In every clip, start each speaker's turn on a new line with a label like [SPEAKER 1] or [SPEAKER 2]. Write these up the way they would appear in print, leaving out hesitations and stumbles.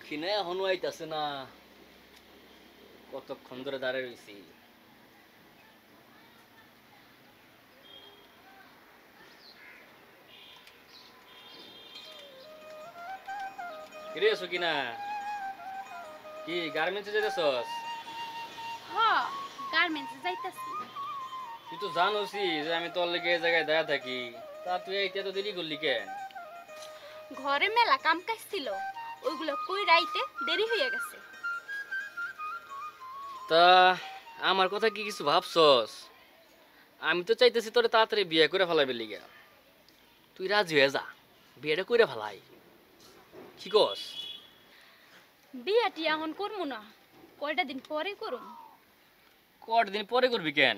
[SPEAKER 1] সখিনা এখনো আইতাছে না, কতক্ষণ ধরে দাঁড়ায় রইছি। কিরে সখিনা, কি গার্মেন্টসে যেতেছস?
[SPEAKER 2] হ্যাঁ, গার্মেন্টসে যাইতাছি।
[SPEAKER 1] তুই তো জানোসই যে আমি তোর লেগে এই জায়গায় দাঁড়া থাকি, তা তুই এইটা এত দেরি করলি কেন?
[SPEAKER 2] ঘরে মেলা কাম কাজ ছিল, ওইগুলো কই রাইতে দেরি হয়ে গেছে।
[SPEAKER 1] তা আমার কথা কি কিছু ভাবছস? আমি তো চাইতেছি তোরে তাড়াতাড়ি বিয়ে করে ফেলাইবে লিগা। তুই রাজি হয়ে যা, বিয়েটা করে ফেলাই, কি কস?
[SPEAKER 2] বিয়াটি এখন করবো না, কয়টা দিন পরে করুম।
[SPEAKER 1] কতদিন পরে করবি কেন?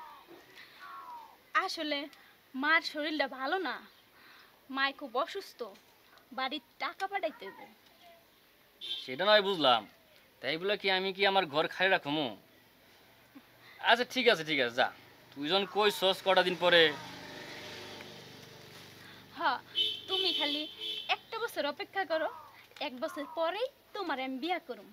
[SPEAKER 2] আসলে মার শরীরটা ভালো না, মায় খুব অসুস্থ, বাড়ির টাকা পাঠাইতে হইব।
[SPEAKER 1] সেটা নয় বুঝলাম, তাই বলে কি আমি কি আমার ঘর খালি রাখবো? আচ্ছা ঠিক আছে ঠিক আছে, যা তুই যখন কইছস কটা দিন পরে।
[SPEAKER 2] হ্যাঁ, তুমি খালি একটা বছর অপেক্ষা করো, 1 বছর পরেই তোমার আমি বিয়া করুম।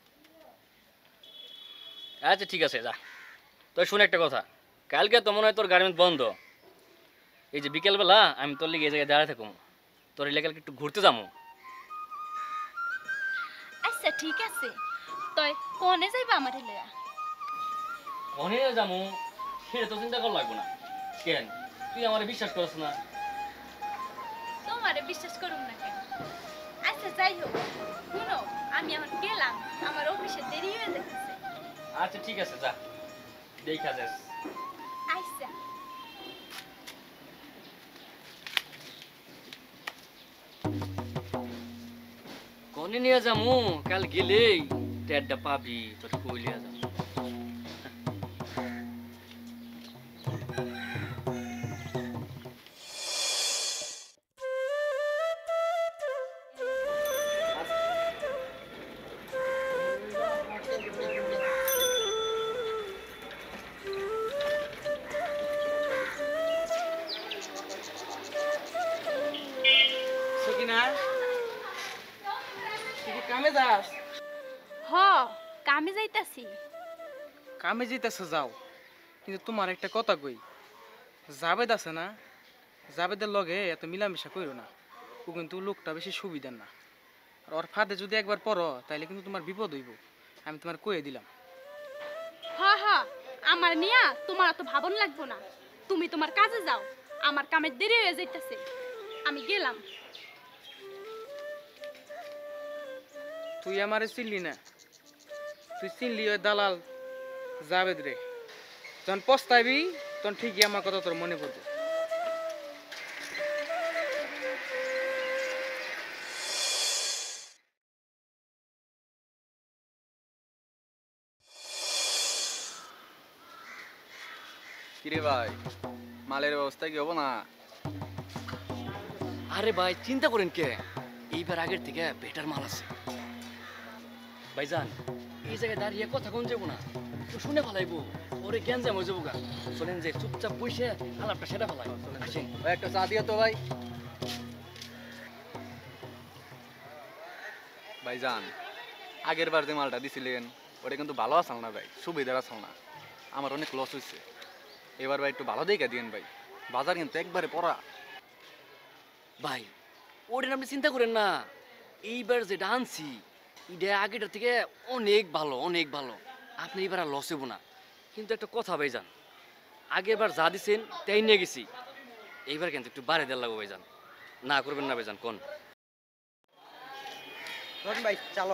[SPEAKER 1] আচ্ছা ঠিক আছে যা। তো শুনে একটা কথা, কালকে তো মনে হয় তোর গার্মেন্ট বন্ধ। এই যে বিকেলবেলা আমি তোর লিগে এই জায়গায় দাঁড়ায় থাকুম, তোর এলাকাকে একটু ঘুরতে যাবো।
[SPEAKER 2] আচ্ছা ঠিক আছে, তই কোনে যাইবা আমার লয়া?
[SPEAKER 1] মনে যাবো সেটা তো চিন্তা করা লাগবো না। কেন তুই আমার বিশ্বাস করছ না?
[SPEAKER 2] তোমারে বিশ্বাস করুম না কেন? আচ্ছা যাই হোক, শুনো, আমি এখন গেলাম, আমার অফিসে দেরি হয়ে যাচ্ছে।
[SPEAKER 1] আচ্ছা ঠিক আছে যা, দেখা যাস।
[SPEAKER 2] আচ্ছা।
[SPEAKER 1] কনে নিয়ে যামু? কাল গেলেই টেডটা পাবি, তোর কইলিয়া যাবো।
[SPEAKER 3] সকিনা, তুই কি কামে যাস?
[SPEAKER 2] হ, কামে যাইতাছি।
[SPEAKER 3] কামে যেতেছ যাও, কিন্তু তোমার একটা কথা কই, জাবেদ আছে না, জাবেদের লগে এত মিলামেশা কইরো না। ও কিন্তু লোকটা বেশি সুবিধার না, আর ওর ফাঁদে যদি একবার পড়ো তাইলে কিন্তু তোমার বিপদ হইব। আমি তোমার কয়ে দিলাম।
[SPEAKER 2] হ হ, আমার নিয়া তোমার অত ভাবন লাগবো না, তুমি তোমার কাজে যাও, আমার কামের দেরি হয়ে যাইতাছে, আমি গেলাম।
[SPEAKER 3] তুই আমারে চিনলি না, তুই চিনলি ওই দালাল জাবেদ রে। যখন পস্তাবি তখন ঠিকই আমার কথা তোর মনে পড়বে।
[SPEAKER 4] কিরে ভাই, মালের ব্যবস্থা কি হবো না?
[SPEAKER 1] আরে ভাই চিন্তা করেন কে, এইবার আগের থেকে বেটার মাল আছে ভাইজান। এই জায়গায় দাঁড়িয়ে কথা কোন যাবো না, তো শুনে ফেলাইবো, ওরে জ্ঞান জাম হয়ে যাবো গা। শোনেন যে চুপচাপ বসে আলাপটা সেটা ফেলাই। আসেন
[SPEAKER 4] ভাই একটা চা দিও তো ভাই। ভাইজান, আগের বার যে মালটা দিছিলেন ওটা কিন্তু ভালো আসল না ভাই, সুবিধার আসল না, আমার অনেক লস হয়েছে। এবার ভাই একটু ভালো দেখে দিন ভাই, বাজার কিন্তু একবারে পড়া।
[SPEAKER 1] ভাই ওটা আপনি চিন্তা করেন না, এইবার যেটা আনছি এটা আগেটার থেকে অনেক ভালো অনেক ভালো, আপনি এবার আর লস হবো না। কিন্তু একটা কথা ভাইজান, আগের বার যা দিছেন তাই নিয়ে গেছি, এইবার কিন্তু একটু বাড়ে দেওয়া লাগবে ভাইজান, না করবেন না ভাইজান কোন?
[SPEAKER 3] ভাই চালন।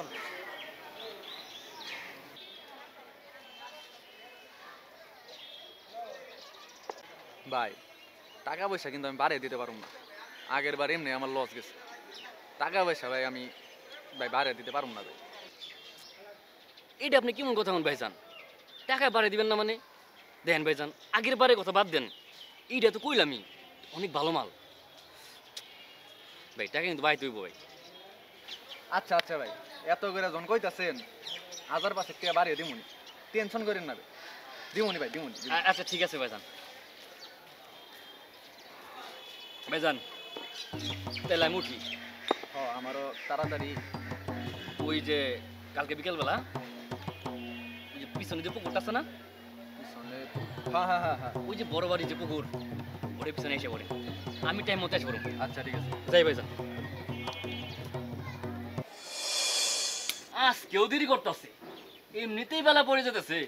[SPEAKER 4] ভাই টাকা পয়সা কিন্তু আমি বাড়িয়ে দিতে পারবো না, আগের বার এমনি আমার লস গেছে। টাকা পয়সা ভাই আমি ভাই বাড়িয়ে দিতে পারবো না ভাই।
[SPEAKER 1] এটা আপনি কেমন কথা বলেন ভাইজান? টাকা বাড়িয়ে দিবেন না মানে? দেন ভাইজান, আগের বারে কথা বাদ দেন, এইটা তো কইলামই অনেক ভালো মাল ভাই, টাকা কিন্তু বাইতে হইব ভাই।
[SPEAKER 4] আচ্ছা আচ্ছা ভাই, এত করে যখন কইতাছেন 1000-5 টাকা বাড়িয়ে দিমুনি, টেনশন করেন না ভাই, দিমুনি ভাই দিমুনি।
[SPEAKER 1] আচ্ছা ঠিক আছে ভাইজান। ভাইজান তাহলে আমি উঠি।
[SPEAKER 4] আমারও তাড়াতাড়ি
[SPEAKER 1] ওই যে কালকে বিকেলবেলা ওই যে পিছনে যে পুকুরটা আছে না,
[SPEAKER 4] পিছনে হ্যাঁ হ্যাঁ হ্যাঁ হ্যাঁ
[SPEAKER 1] ওই যে বড় বাড়ি যে পুকুর, ওর পিছনে এসে পড়ে। আমি টাইম মতো এসে পড়ব।
[SPEAKER 4] আচ্ছা ঠিক আছে।
[SPEAKER 1] যাই ভাই যান। আজকেও দেরি করতেছে, এমনিতেই বেলা পড়ে যেতেছে।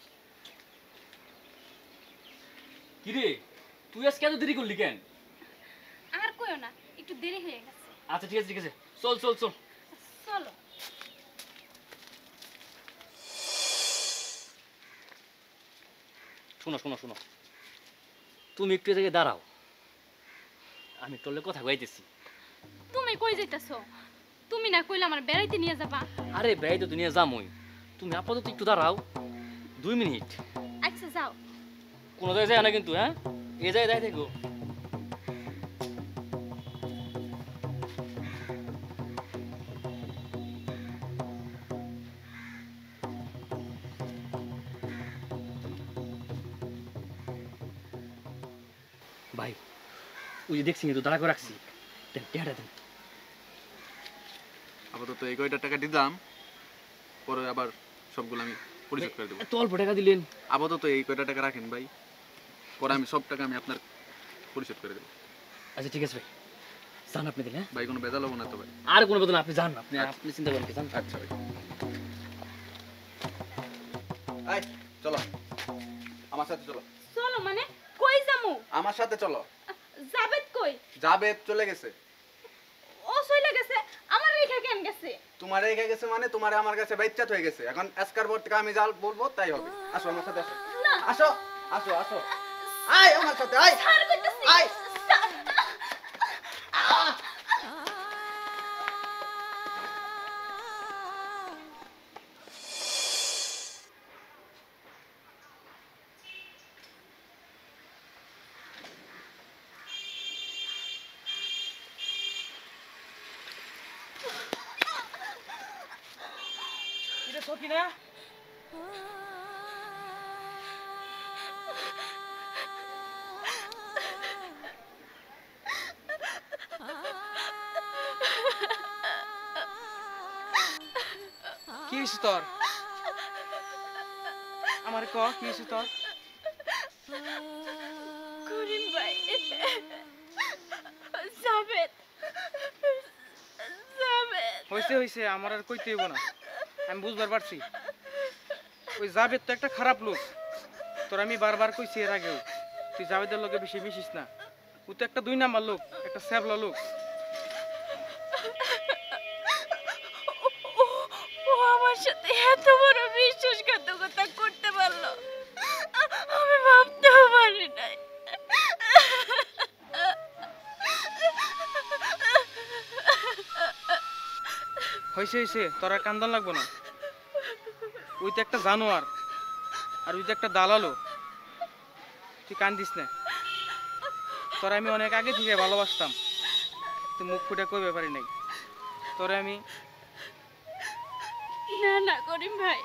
[SPEAKER 1] কিরে তুই আজকে এত দেরি করলি কেন?
[SPEAKER 2] আর কইও না, একটু দেরি হয়ে গেছে।
[SPEAKER 1] আচ্ছা ঠিক আছে ঠিক আছে, চল চল চল।
[SPEAKER 2] চলো।
[SPEAKER 1] শোনো শোনো শোনো, তুমি একটু এ জায়গায় দাঁড়াও, আমি টলে কথা কইতেছি।
[SPEAKER 2] তুমি কই যাইতাছো? তুমি না কইলে আমার বেড়াইতে নিয়ে যাবা?
[SPEAKER 1] আরে ব্যয় তো দুনিয়া যামই, তুমি আপাতত একটু দাঁড়াও 2 মিনিট।
[SPEAKER 2] আচ্ছা যাও।
[SPEAKER 1] কোনো জায়গায় যায় না কিন্তু, হ্যাঁ এ জায়গায় যাই দেখো। ভাই ওই যে দেখছি কিন্তু দাঁড়া করে রাখছি, দেন টেহাটা দেন।
[SPEAKER 4] আপাতত এই কয়টা টাকা দিলাম, পরে আবার সবগুলো আমি পরিশোধ করে দেবো।
[SPEAKER 1] এত অল্প টাকা দিলেন?
[SPEAKER 4] আপাতত এই কয়টা টাকা রাখেন ভাই, পরে আমি সব টাকা আমি আপনার পরিশোধ করে দেবো।
[SPEAKER 1] আচ্ছা ঠিক আছে ভাই, যান আপনি দিলে। হ্যাঁ
[SPEAKER 4] ভাই কোনো বেজাল হবো না তো ভাই?
[SPEAKER 1] আর কোনো বেতন আপনি যান, আপনি আপনি চিন্তা করেন কি যান।
[SPEAKER 4] আচ্ছা ভাই। আয় চলো, আমার সাথে চলো।
[SPEAKER 2] চলো মানে কই যামু?
[SPEAKER 4] আমার সাথে চলো।
[SPEAKER 2] জাবেদ কই?
[SPEAKER 4] যাবে চলে গেছে।
[SPEAKER 2] ও চলে গেছে, আমার রেখা কেন গেছে?
[SPEAKER 4] তোমার রেখে গেছে মানে তোমার আমার কাছে বাইচ্চাত হয়ে গেছে। এখন আজকার পর থেকে আমি যা বলবো তাই হবে। আসো আমার সাথে আসো।
[SPEAKER 2] না।
[SPEAKER 4] আসো আসো আসো। আয় আমার সাথে আয়।
[SPEAKER 2] ছাড় কইতাছি।
[SPEAKER 4] আয়।
[SPEAKER 3] এটা সকিনা? কি হয়েছে তোর? আমার ক কি হয়েছে তোর?
[SPEAKER 2] করিম ভাই, জাবেদ, জাবেদ।
[SPEAKER 3] হয়েছে হয়েছে, আমার আর কইতে হইব না, আমি বুঝবার পারছি। ওই জাবেদ তো একটা খারাপ লোক, তোর আমি বারবার কইছি এর আগেও, তুই জাবেদের লোকে বেশি মিশিস না। ও তো একটা 2 নাম্বার লোক, একটা স্যাবলা লোক।
[SPEAKER 2] ও আমার সাথে এত বড় বিশ্বাসঘাতকতা করতে পারলো, আমি ভাবতেও পারি নাই।
[SPEAKER 3] হয়েছে হয়েছে, তোর আর কান্দন লাগবো না। ওই তো একটা জানোয়ার, আর ওই তো একটা দালালো। তুই কান্দিস না, তোরা আমি অনেক আগে থেকে ভালোবাসতাম, তুই মুখ ফুটে কইবে পারি নাই তোরে আমি।
[SPEAKER 2] না না করিম ভাই,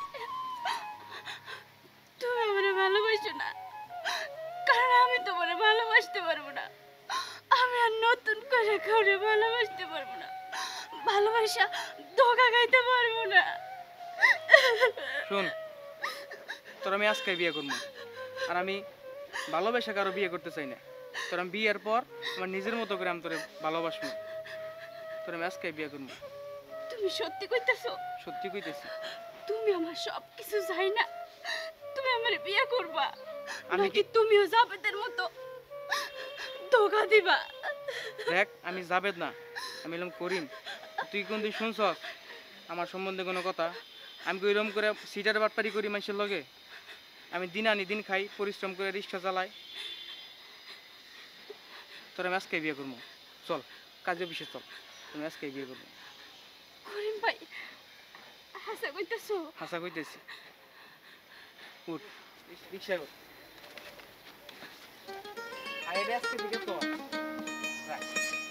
[SPEAKER 2] তুমি আমারে ভালোবাসো না, কারণ আমি তোমারে ভালোবাসতে পারবো না। আমি আর নতুন করে কাউরে ভালোবাসতে পারবো না, ভালোবাসা ধোকা খাইতে পারবো না।
[SPEAKER 3] শোন, তোর আমি আজকে বিয়ে করবো, আর আমি ভালোবাসা কারো বিয়ে করতে চাই না। তোর আমি বিয়ের পর আমার নিজের মতো করে আমি তোরে ভালোবাসবো, তোর আমি আজকে বিয়ে করবো।
[SPEAKER 2] তুমি সত্যি কইতেছো?
[SPEAKER 3] সত্যি কইতেছি।
[SPEAKER 2] তুমি আমার সব কিছু চাই না, তুমি আমার বিয়ে করবা,
[SPEAKER 3] আমি
[SPEAKER 2] নাকি তুমিও জাবেদের মতো ধোকা দিবা?
[SPEAKER 3] দেখ, আমি জাবেদ না, আমি এলাম করিম। তুই কোনদিন শুনছ আমার সম্বন্ধে কোনো কথা? আমি কি ওইরকম করে সিটার বাটপারি করি মানুষের লগে? আমি দিন আনি দিন খাই, পরিশ্রম করে রিক্সা চালাই। তোর আমি আজকে বিয়ে করবো, চল কাজে অফিসে চল, তুমি আজকে বিয়ে করবো।
[SPEAKER 2] করিম ভাই, হাসা কইতেছো?
[SPEAKER 3] হাসা কইতেছি। উঠ, রিক্সা কর। আইডিয়া আজকে দিকে তো রাখ।